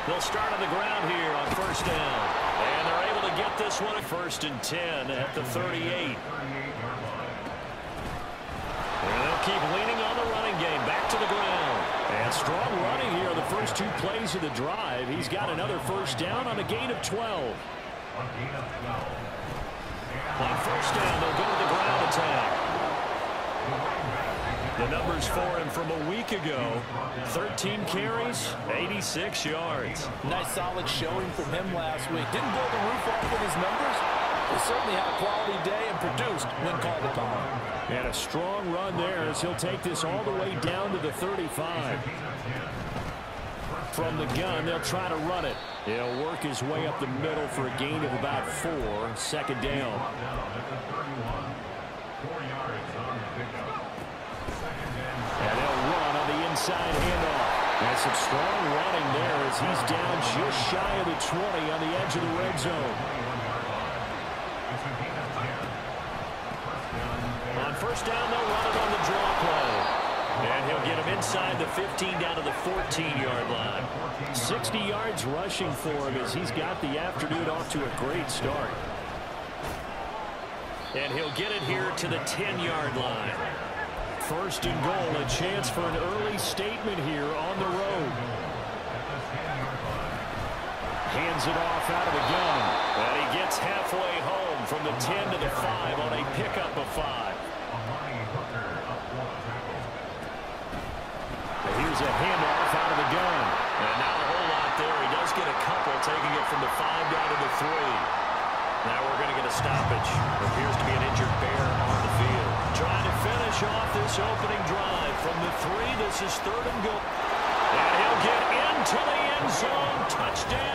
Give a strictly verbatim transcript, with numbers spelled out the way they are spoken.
They'll start on the ground here on first down. And they're able to get this one at first and ten at the thirty-eight. And they'll keep leaning on the running game. Back to the ground. And strong running here on the first two plays of the drive. He's got another first down on a gain of twelve. On first down, they'll go to the ground attack. The numbers for him from a week ago, thirteen carries, eighty-six yards. Nice solid showing from him last week. Didn't blow the roof off with his numbers, but certainly had a quality day and produced when called upon. And a strong run there as he'll take this all the way down to the thirty-five. From the gun, they'll try to run it. He'll work his way up the middle for a gain of about four. Second down. And they'll run on the inside handoff. And some strong running there as he's down just shy of the twenty on the edge of the red zone. On first down, they'll run it on the draw play. And he'll get him inside the fifteen down to the fourteen-yard line. sixty yards rushing for him as he's got the afternoon off to a great start. And he'll get it here to the ten-yard line. First and goal, a chance for an early statement here on the road. Hands it off out of the gun. And he gets halfway home from the ten to the five on a pickup of five. Here's a handoff out of the gun. And not a whole lot there. He does get a couple, taking it from the five down to the three. Now we're going to get a stoppage. Appears to be an injured Bear on the field. Trying to finish off this opening drive. From the three, this is third and goal. And he'll get into the end zone. Touchdown.